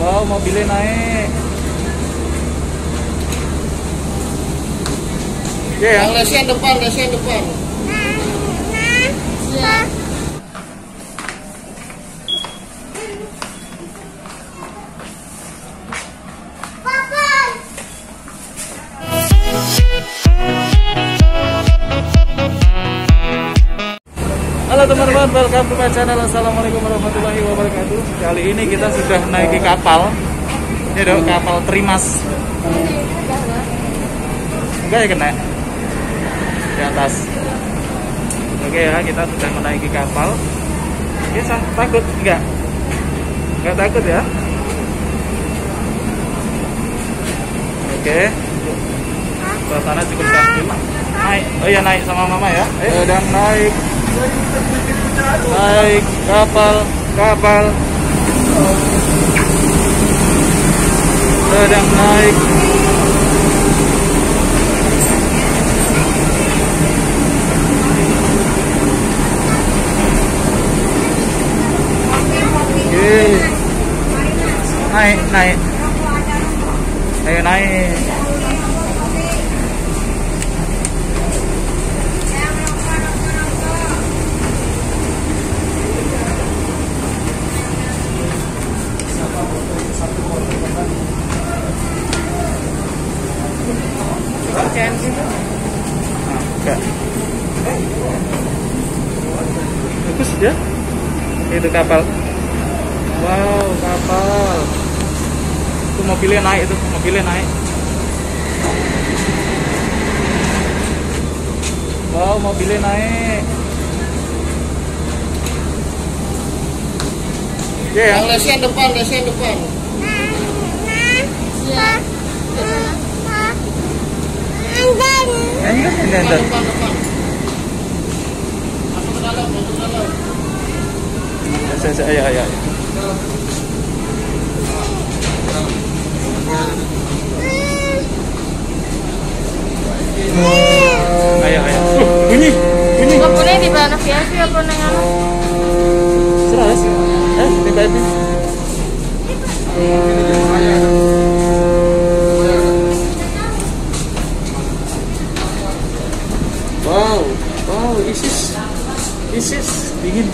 Wow, mobilnya naik. Ya, Yang lesian depan. Ya. Halo teman-teman, welcome to my channel. Assalamualaikum warahmatullahi wabarakatuh. Kali ini kita sudah naiki kapal. Ini dong, kapal Trimas. Enggak ya kena di atas. Oke ya, kita sudah menaiki kapal. Bisa takut enggak? Enggak takut ya? Oke. Suasana cukup cantik. Naik. Oh iya, naik sama mama ya. Sedang naik. Naik kapal sedang naik. Naik. Ayo naik. Enggak. Bagus ya. Itu kapal. Wow, kapal. Itu mobilnya naik, Wow, mobilnya naik. Ya, Yang lesian depan. Ya. Depan. Masuk ke dalam. Ayo. Bunyi. Boleh di bawah navigasi apa nang anu? Serah. Tiba-tiba. Wow, ISIS dingin.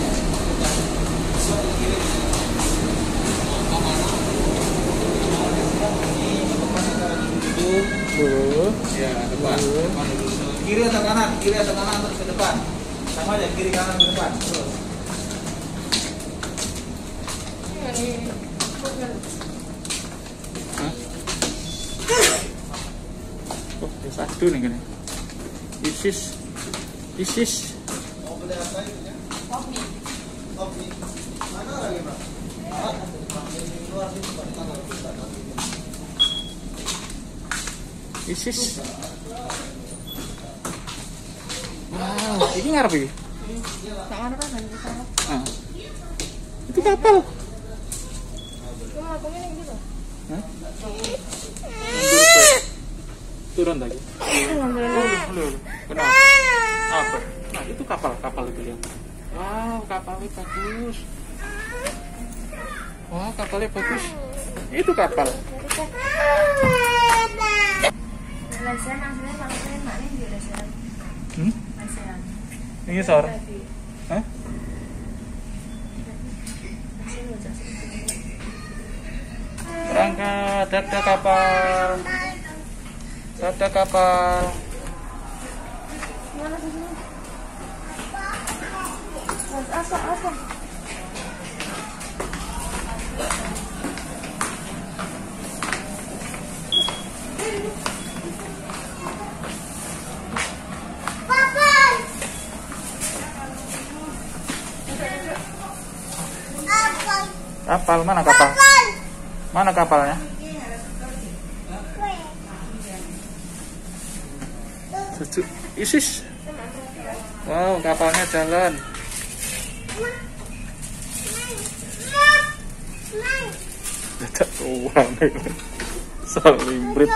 Ya, depan. Kiri atau kanan terus ke depan. Sama aja, kiri kanan ke depan. Terus. Oh, satu nih kan. ISIS. Mau beli apa itu ya? Kopi. Mana lagi, Pak? ISIS. Wow, ini ngarep iki. Itu kapal. Turun lagi. Kenapa? Apa? Nah, itu kapal itu lihat. Wow, kapalnya bagus. Wah, kapalnya bagus. Itu kapal. Ini sor. Hah? Berangkat, ada kapal. Apa? Kapal, mana kapal? Mana kapalnya? ISIS. Wow, kapalnya jalan. Tidak uang. Salimbrit.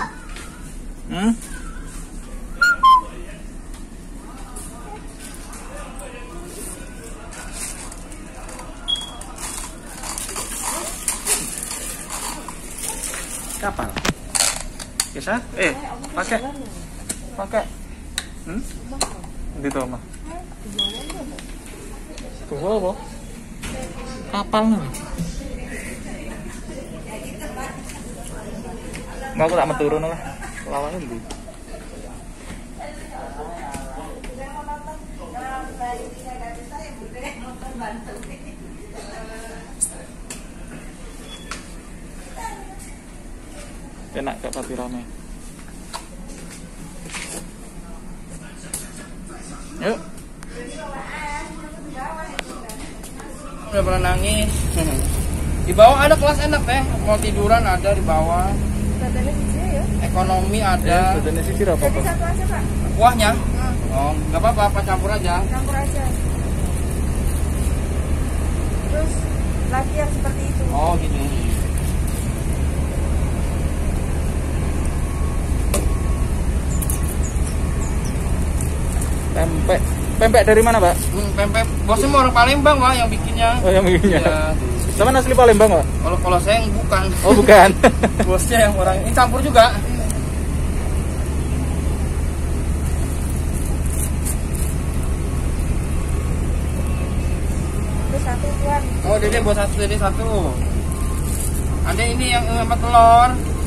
kapal. Bisa? Pakai. Di tuh mah. Tuh apa? Kapal nih. Nggak, aku tak mau turun lah. Lawannya dulu. Enak gak pati rame. Yuk. Udah pernah nangis. Di bawah ada kelas enak teh. Mau tiduran ada di bawah. Ekonomi ada. Badannya sisir apa? Jadi satu aja Pak. Kuahnya? Oh, nggak apa-apa, campur aja. Campur aja. Terus lagi yang seperti itu. Oh, gini. Pempek dari mana, Pak? Pempek. Bosnya mau orang Palembang, Pak, yang bikinnya. Oh, yang bikinnya. Iya. Sama asli Palembang, Pak? Kalau saya yang bukan. Oh, bukan. Bosnya yang orang. Ini campur juga. Terus satu Tuan. Oh, Dede buat satu, Dede satu. Ada ini yang 4 telur.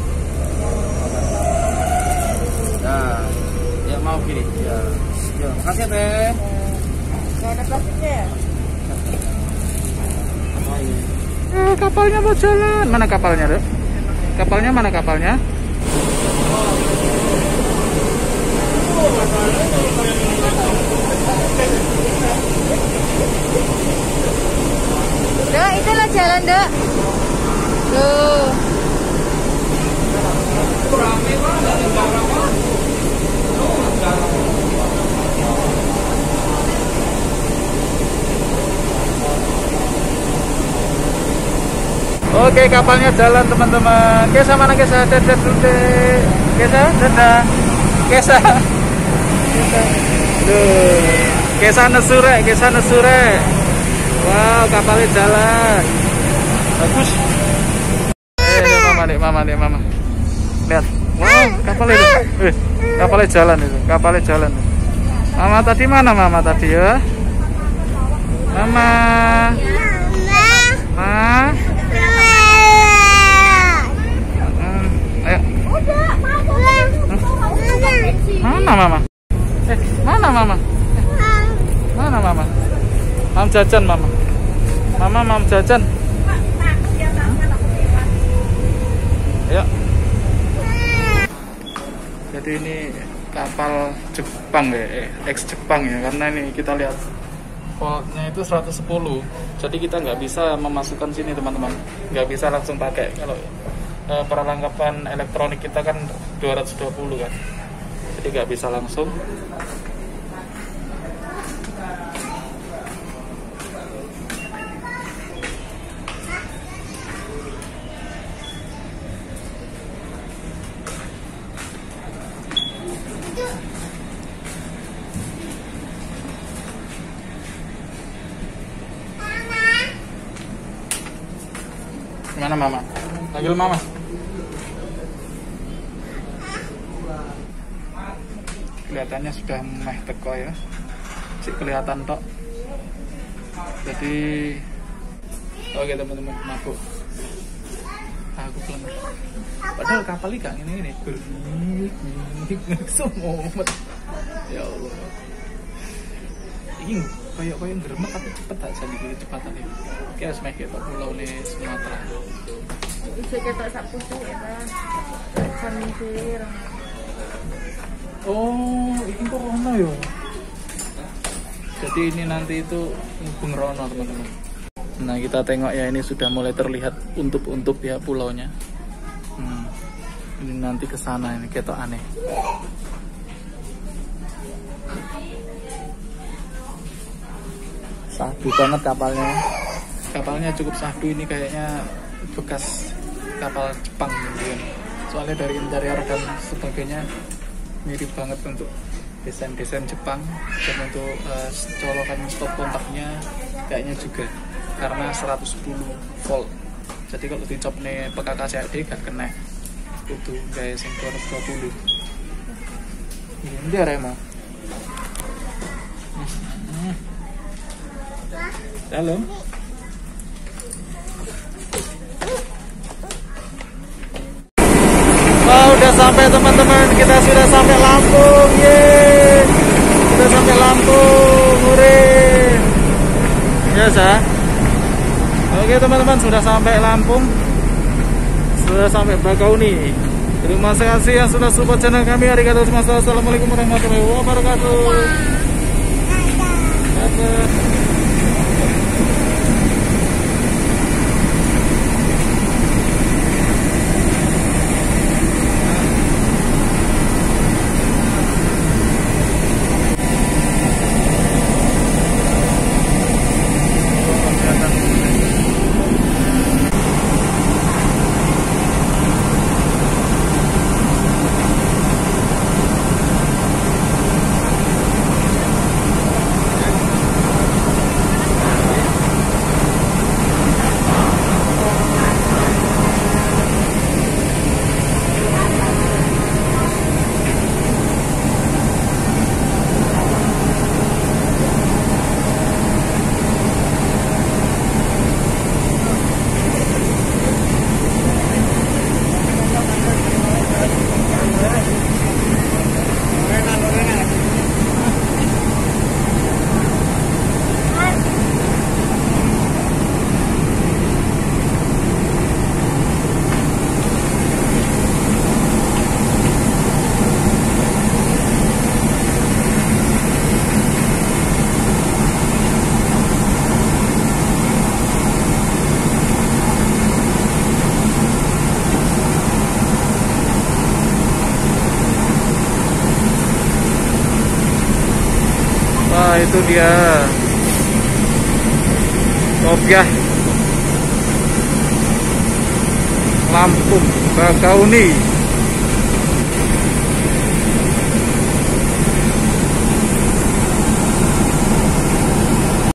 Nah, ya mau gini. Ya. Ya, makasih ya, Teh. Nggak ada plastiknya ya? Kapalnya mau jalan. Mana kapalnya, Dok? Kapalnya mana kapalnya? Dok, itulah jalan, Dok. Tuh. Oke, kapalnya jalan, teman-teman. Kesa mana Kesa? Dadah dulu deh. Kesa, dadah. Kesa. Duh. Kesa nesure. Wow, kapalnya jalan. Bagus. Mama. Lihat. Wow, kapalnya itu. Kapalnya jalan. Mama tadi mana Mama tadi ya? Mama. Ayo. Mana Mama? Mana Mama? Mana Mama? Mam jajan Mama. Mam jajan. Ayo. Jadi ini kapal Jepang ya, ex Jepang ya, karena ini kita lihat voltnya itu 110. Jadi kita nggak bisa memasukkan sini teman-teman, nggak bisa langsung pakai. Kalau perlengkapan elektronik kita kan 220 kan, jadi nggak bisa langsung. Gimana Mama? Panggil Mama. Kelihatannya sudah meh teko ya. Cik kelihatan tok. Jadi oke teman-teman, mabuk. Aku pelan. Padahal kapal ini kan ini semua. Ya Allah. Ini kayak geremet tapi cepet aja gitu cepatan ini. Kayak semeh kita pulau nih Sumatera. Bisa kita sak pusing ya Pak. Sambil. Oh, ini kok Rono ya. Jadi ini nanti itu Bung Rono teman-teman. Nah kita tengok ya, ini sudah mulai terlihat untup-untup ya pulaunya. Ini nanti ke sana ini ketok aneh. Sahdu banget kapalnya. Kapalnya cukup sahdu, ini kayaknya bekas kapal Jepang gitu kan. Soalnya dari interior dan sebagainya mirip banget untuk desain-desain Jepang, dan untuk colokan stop kontaknya kayaknya juga karena 110 volt. Jadi kalau dicop nih PKK CAD gak kena. Kudu guys yang 220. Ini Arema. Dalam. Wah, udah sampai teman-teman, kita sudah sampai Lampung, yeay. Sudah sampai Lampung, hore. Biasa. Oke teman-teman, sudah sampai Lampung, sudah sampai Bakauni. Terima kasih yang sudah support channel kami. Assalamualaikum warahmatullahi wabarakatuh. Dadah. Itu dia Kopiah Lampung Bakauni.